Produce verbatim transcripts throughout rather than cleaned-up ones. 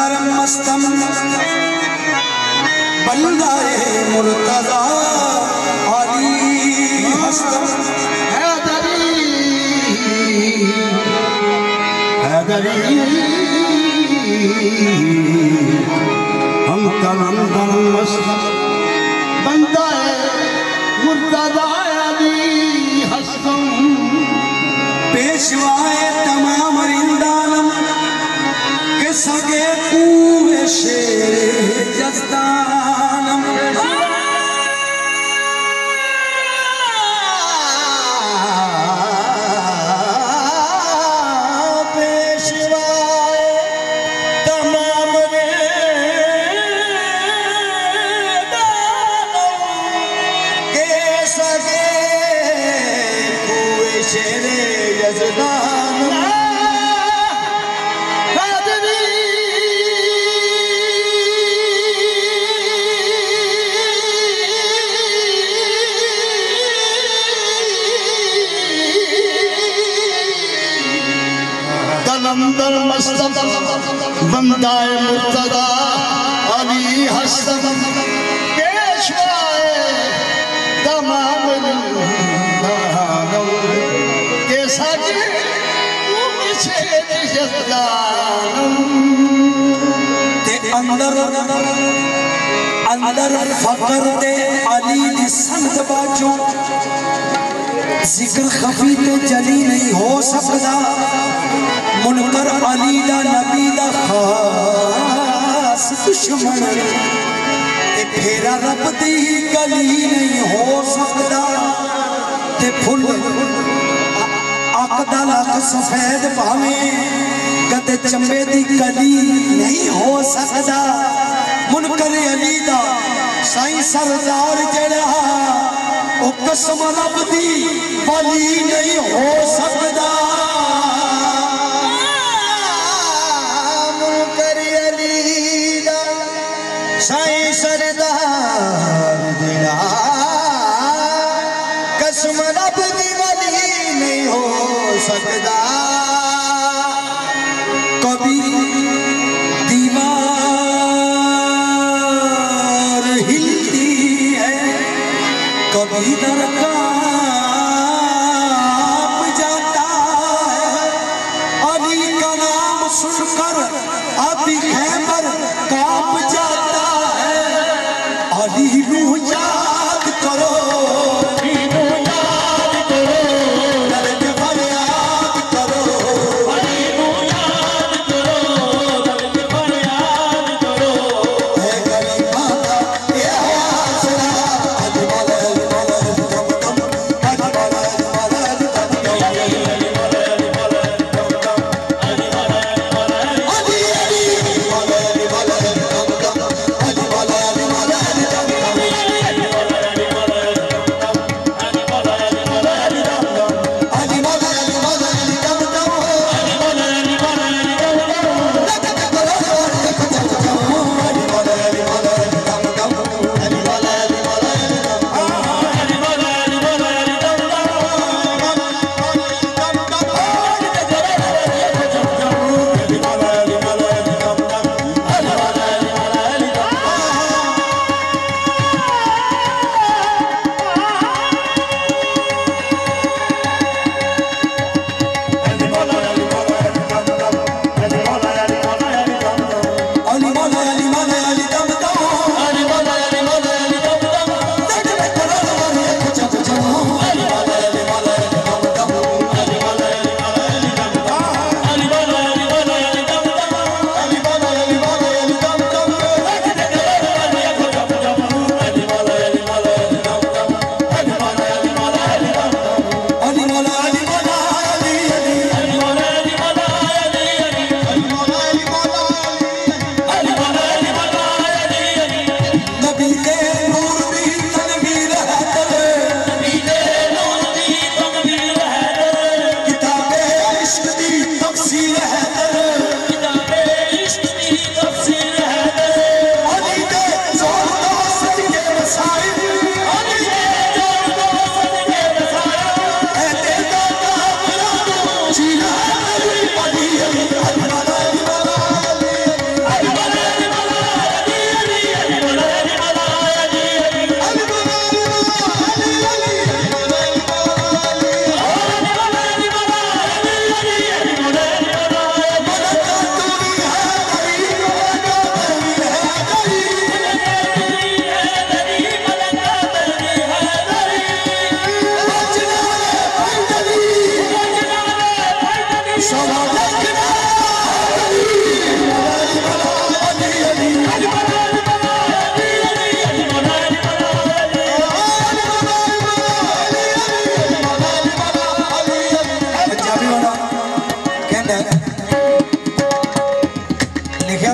कलंदर मस्तम बंदाए मुर्तजा अली हस्तम हैदरी हैदरी हम कलंदर मस्तम बंदाए मुर्तजा अली हस्तम पेशवाए तमाम रिंदानम के सगे पूरे शेरे जस्तानम पेशवाए तमाम रिंदानम के सगे पूरे शेरे जस्तानम कलंदर मस्तम बंदाए मुर्तजा अली हस्तम पेशवाए तमाम रिंदानम के सगे ते अंदर अंदर फकर दे अली दी संत बाजू जिक्र खफी ते जली नहीं हो सकता मुनकर अली दा नबी दा खास दुश्मन ते फेरा रब दी गली नहीं हो सकता ते फुल अकदा लख सफेद भावे कदे चंबे दी गली नहीं हो सकता मुनकर अली दा साईं सरदार जड़ा ओ कसम रब दी वली नहीं हो सकता साईं सरदार जड़ा कसम रब दी वली नहीं हो सकता कभी दीवार हिलती है कभी दर कांप जाता है अली का नाम सुनकर आती खैबर कांप जाता है अली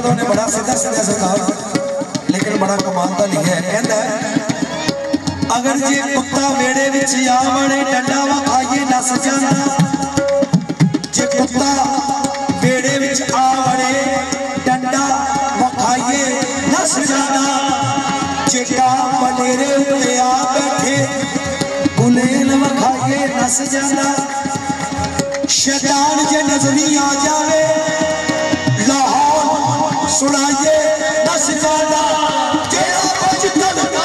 तो उन्हें बड़ा सीधा सीधा सरकार लेकिन बड़ा कमाल का लिखा है, कहता है अगर जे कुत्ता वेड़े विच आ वड़े डंडा वखाइए नस जाना, जे कुत्ता वेड़े विच आ वड़े डंडा वखाइए नस जाना, जे कां बनेरे उत्ते आ बैठे गुलेल वखाइए नस जाना, शैतान जे नजरी आ जावे लाहौर सुनाइए नस जाना, जेड़ा कुछ तन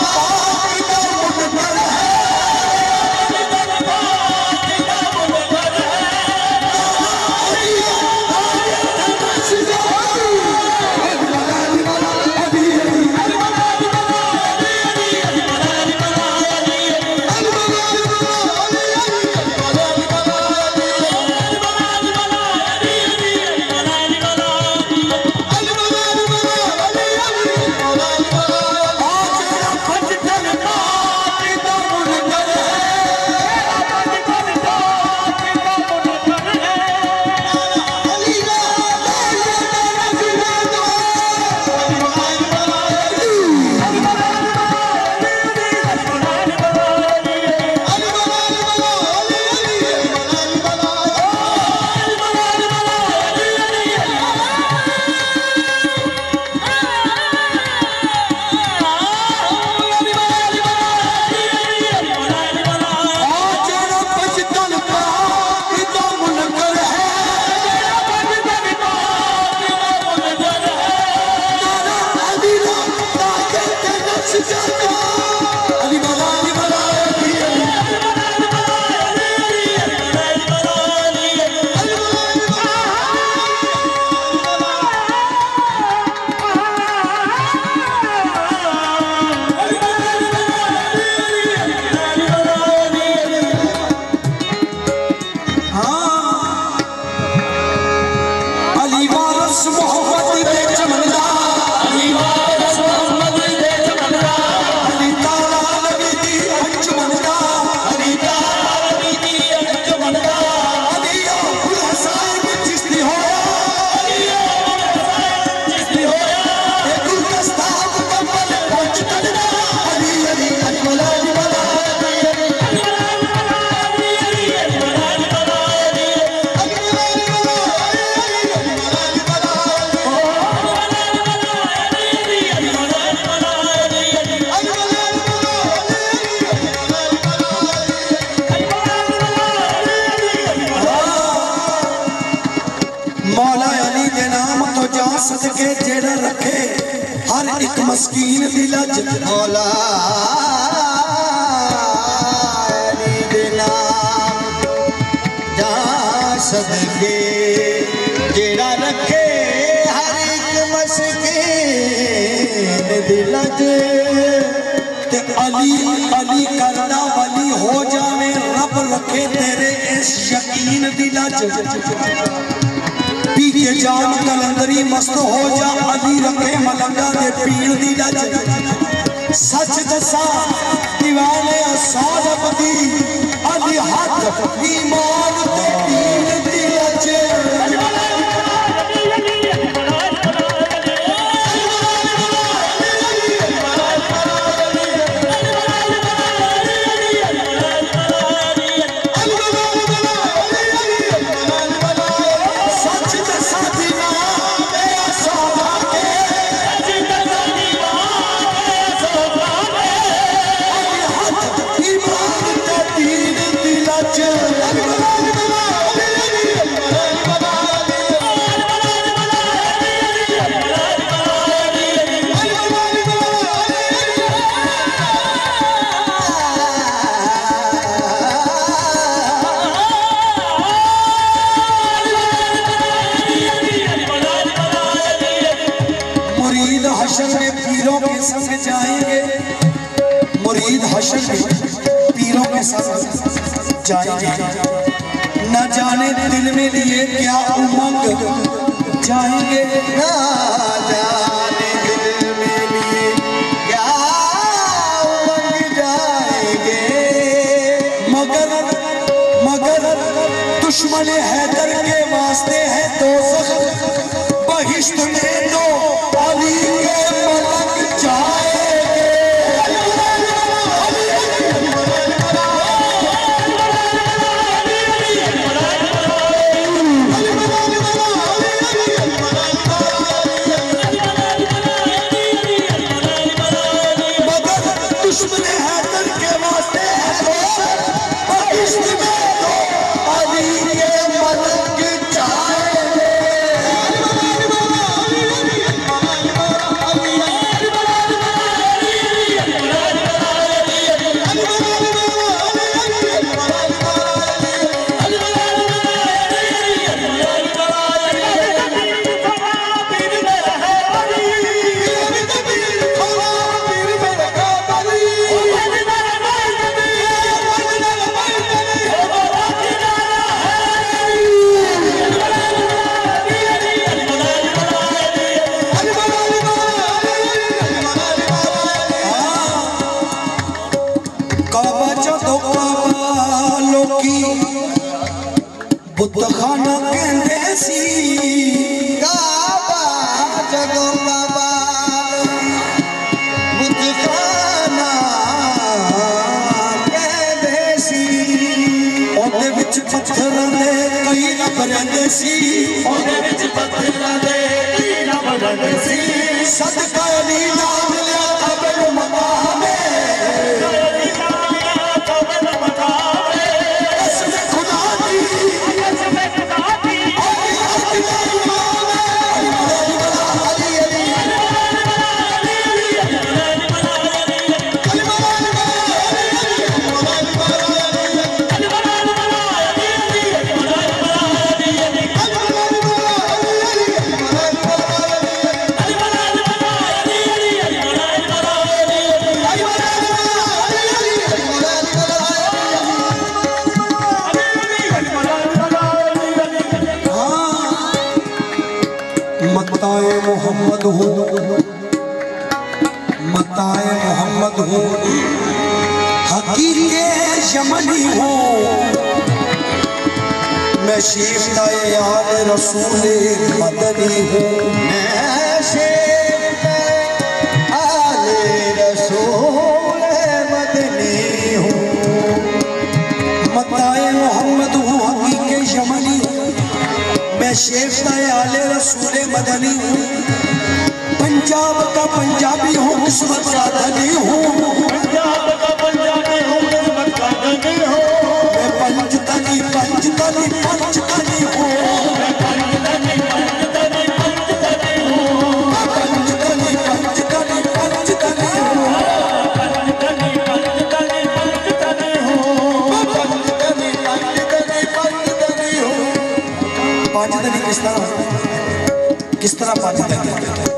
सदके जेड़ा रखे हर एक मस्कीन दी लज, मौला अली दे नाम जा सदके जेड़ा रखे हर एक मस्कीन दी लज, ते अली अली करना वली हो जावे रब रखे तेरे इस यकीन दी लज, पी के जाम कलंदरी मस्त हो जा अली रखे मलंगा दे पीण दी लज, सच दसा दीवाने साहब दी अली हाथ ईमान ते दीन दी लज, संग जाएंगे मुरीद हशर में पीरों के साथ जाएंगे, न जाने दिल में लिए क्या उमंग जाएंगे, न जाने दिल में लिए क्या उमंग जाएंगे, मगर मगर दुश्मन हैदर के वास्ते है दोज़ख बहिश्त में तो बुतखाना कहते सी काबा जगो बाबा बुतखाना कहते सी ओदे विच पत्थर दे कई रब रहंदे सी ओदे विच पत्थर दे कई रब रहंदे सी सदका अली नाम लिया कबर मकाम मताए मोहम्मद हूँ मताए मोहम्मद हूँ हकीके यमनी हूँ मैं शेफ़ताए यार रसूल मदनी हूँ मैं शेफ़ताए रसूल मदनी हूँ मताए मोहम्मद हूँ हकीके यमनी मैं शेफ़ताए आले रसूल मदनी हूँ पंजाब का पंजाबी हूँ किस्मत का धनी हूँ पंजाब का पंजाबी हूँ किस्मत का धनी हूँ मैं पंचतनी पंचतनी पंचतनी हूँ मैं पंचतनी पंचतनी पंचतनी हूँ पंचतनी पंचतनी पंचतनी हूँ पंचतनी पंचतनी पंचतनी हूँ पंचतनी पंचतनी पंचतनी हूँ पंचतनी किस तरह किस तरह पंचतनी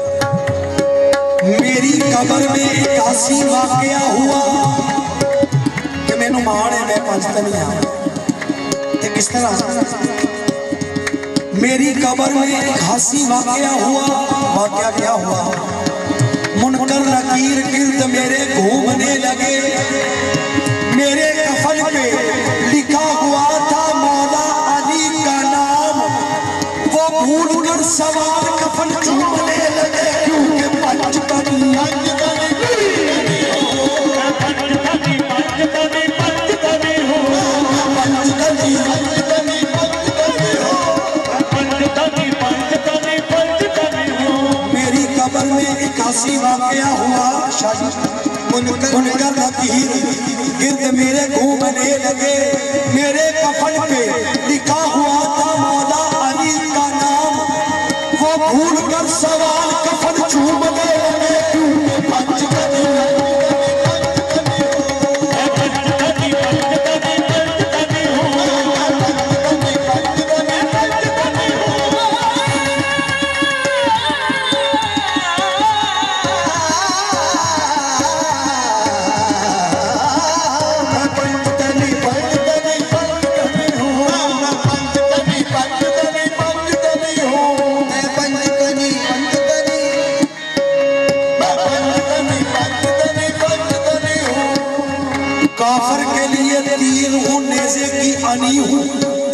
मेरी कबर में इक्यासी वाकया हुआ कि मैनू माण है मैं पंचतनी हाँ ते किस तरह मेरी कबर में इक्यासी वाकया हुआ वाकया क्या हुआ मुनकर नकीर गिर्द मेरे घूमने लगे मेरे कफन पे लिखा हुआ था मौला अली का नाम वो भूल कर सवार कफन चूमने लगे क्योंकि पंचतनी पंचतनी पंचतनी पंचतनी पंचतनी हो पंचतनी पंचतनी पंचतनी हो पंचतनी पंचतनी पंचतनी हो मेरी कब्र में इक्यासी वाकया हुआ मुनकर नकीर गिर्द मेरे घूमने लगे मेरे कफन पे लिखा हुआ था मौला अली का नाम वो भूल कर सवाल कफन चूमने लगे क्योंकि पंचतनी काफर के लिए तीर हूँ नेज़े की अनी हूँ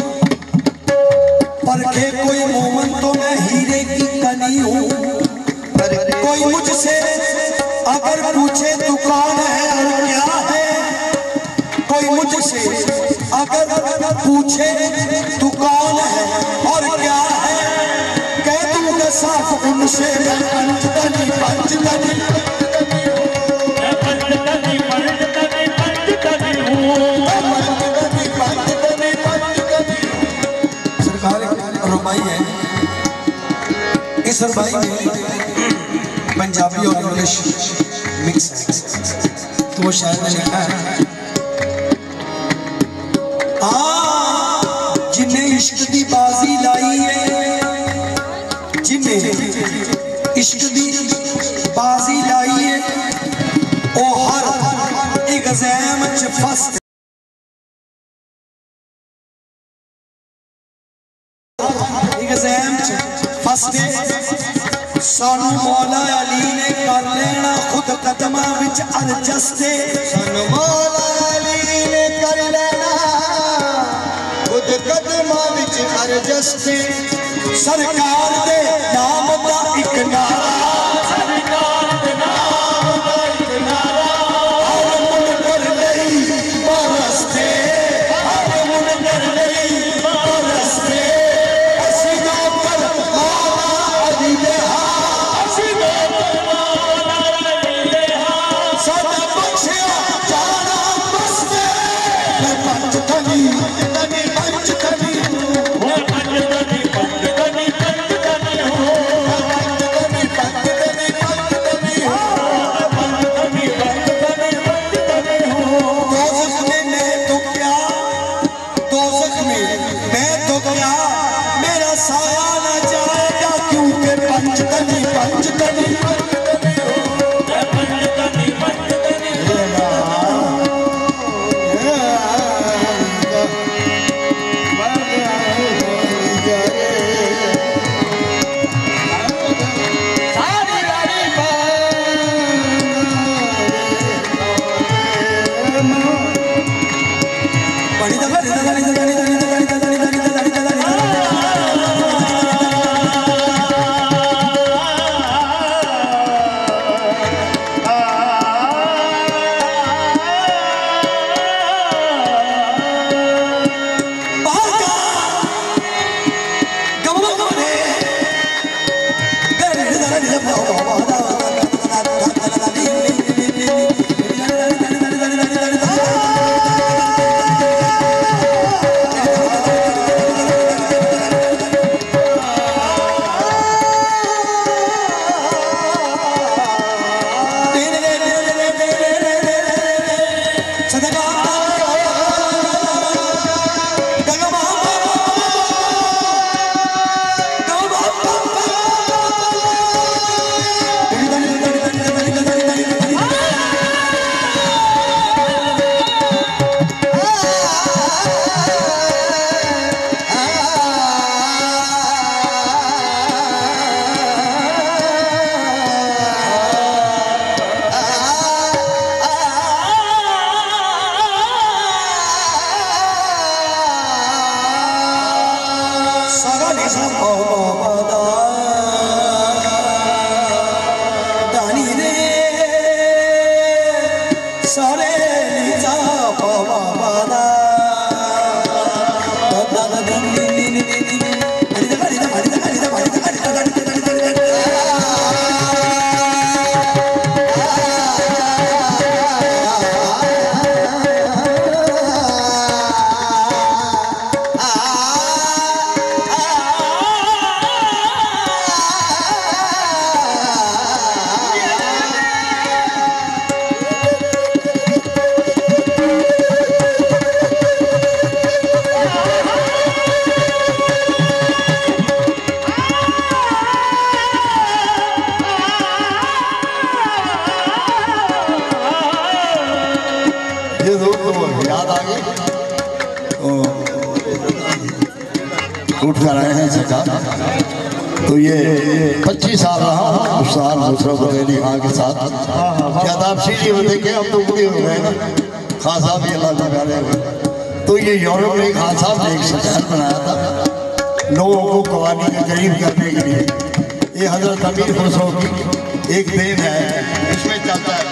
परखे कोई मोमन तो मैं हीरे की कनी हूँ कोई मुझसे अगर पूछे तू कौन है और क्या है कोई मुझसे अगर पूछे तू कौन है और क्या है कह दूंगा साफ उनसे मैं पंचतनी पंचतनी रुबाई है इस रुबाई में पंजाबी और इंग्लिश मिक्स है तो वो शायद ने लिखा है आ जिन्हें इश्क दी बाजी लाई है जिन्हें इश्क दी बाजी लाई है ओ हर एग्जाम च फस्ट फसते सानू मौला अली ने कर लेना खुद कदमा विच अरजस्ते सानू मौला अली ने कर लेना खुद कदमां विच अरजस्ते सरकार दे नाम दा इक नारा सरकार दे नाम दा इक नारा हर मुनकर लई बरसते हर मुनकर लई बरसते असी नौकर मौला अली दे हां असी नौकर मौला अली दे हां साडा बख्शिया जाना बसते पंचतनी पंचतनी उठ कर आए हैं सरकार। तो ये पच्चीस साल रहा हूँ उस साल नुसरत अली खान के साथ। शादाब सीढ़ी में देखे हम तो बूढ़े हो गए ना, खान साहब भी अल्लाह लगा रहे हुए। तो ये यूरोप में खान साहब ने एक शहर बनाया था लोगों को कवानी के करीब करने के लिए। ये हजरत अमीर खुसरो की एक देन है, इसमें चलता है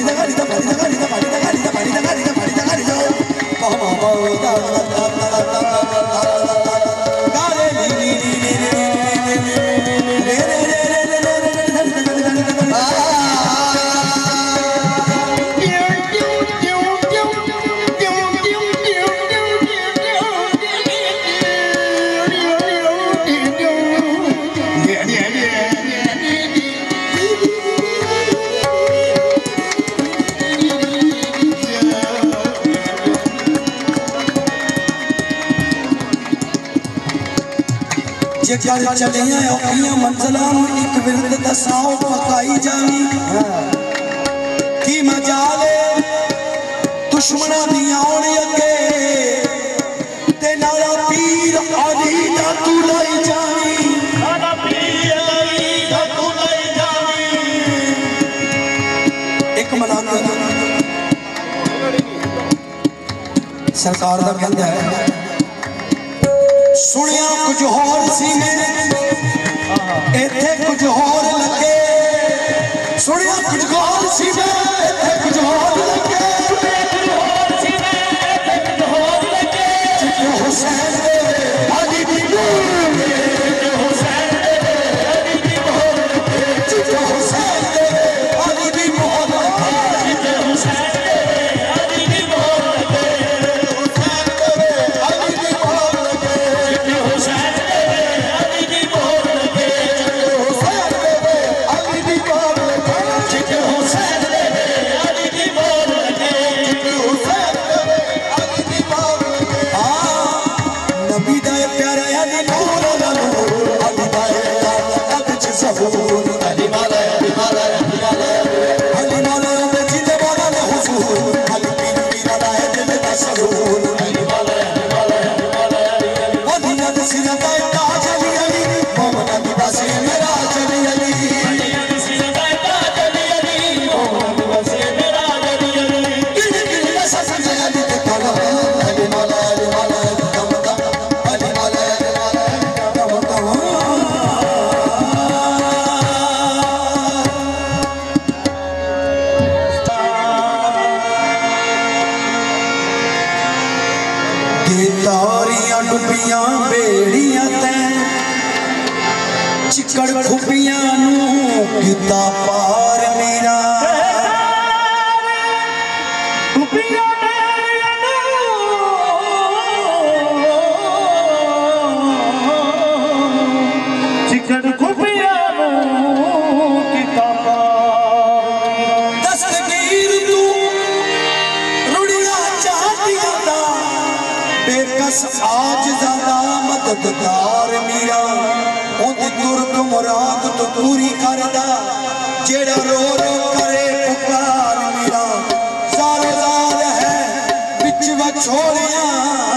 जेकर चलियां औखियां मंजिलां एक विरद दसाओ पकाई जानी की मजाले दुश्मना दी आउण अगे ते नाला पीर अली दा तू लाई जानी नाला पीर अली दा तू लाई जानी एक मलाक सरकार दा कहंदा है सुनिया कुछ होर सी इत्थे कुछ होर लगे सुनिया कुछ होर सी इत्थे कुछ होर लगे हुसैन अली दी हुसैन अली दी तारियां डुबियां बेड़ियां ते चिकड़ खुबियां नू किता पार मेरा डुबियां बेड़ियां चिकड़ खुबियां नू किता पार दस्तगीर तू रुड़िया चाहतियां दा बेकस आज ज्यादा मददगार मेरा ओदी दुर्द मुराद तो पूरी करदा जेड़ा रो रो करे पुकार मेरा सारे जार है बिच विछोड़ियां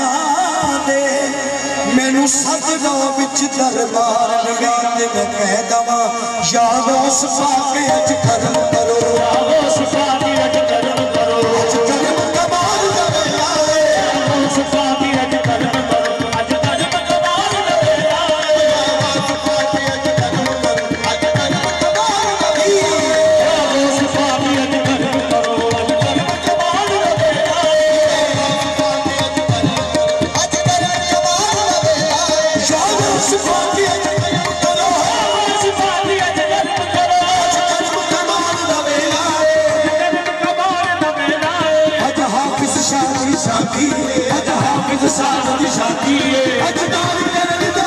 दे मैनू सजदा बिच दरबार मेरा ते मैं कह दवां याद उस पाके अज करम करो याद उस पाके अज करम करो अज करम कमाल दे आए उस पाके अज करम करो अज करम कमाल दे आए उस पाके अज करम करो अज करम कमाल दे आए उस पाके अज करम करो अज करम कमाल दे आए उस पाके अज करम करो अज करम कमाल दे आए याद उस पाके अज करम करो उस पाके अज करम करो अज करम कमाल दे आए करम कमाल दे आए अज हाफिज शादी शादी अज हाफिज शादी शादी अज दार करन दा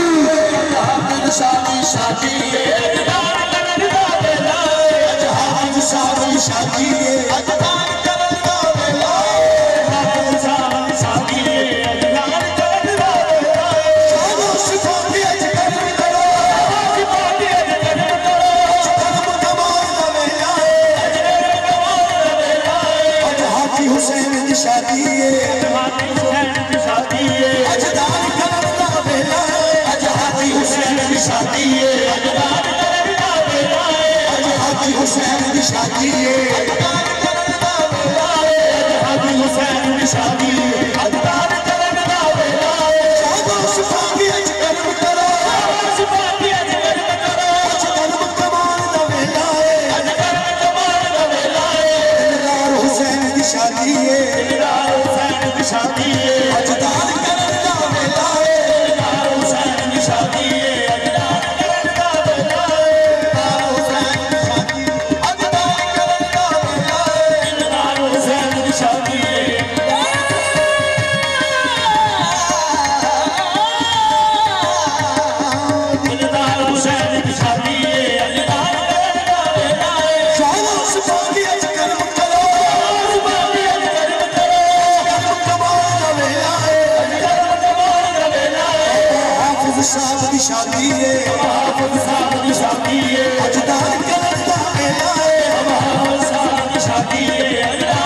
हाफिज शादी शादी अज दार करन दा वेला अज हाफिज शादी शादी अज दार करन दा वेला हाफिज शादी शादी अज दार करन दा वेला शादी सिफाती अज करम करो सिफाती अज करम करो अज करम कमाल दा वेला अज करम कमाल दा वेला अज हाफी हुसैन दी शादी हाफी हुसैन दी शादी अज दार करन दा वेला अज हाफी हुसैन दी शादी अज दार करन दा वेला अज हाफी हुसैन दी शादी अज दार करन दा वेला अज हाफी हुसैन दी शादी अज दार करन दा वेला शादी सिफाती अज करम करो सिफाती अज करम करो अज करम कमाल दा वेला अज करम कमाल दा वेला शादी है अजदार करन दा वेला है इमदाद हुसैन की शादी है अजदार करन दा वेला है हुसैन की शादी अजदार करन दा वेला है इमदाद हुसैन की शादी है इमदाद हुसैन की शादी है अजदार करन दा वेला है शाबाश बागी अज कर्म करो बाकी अज कर्म करो कर्म कमाल दा वेला है कर्म कमाल दा वेला है हाफिज साहब की शादी है हाफिज साहब की शादी है अजदार करन दा वेला है हाफिज साहब की शादी है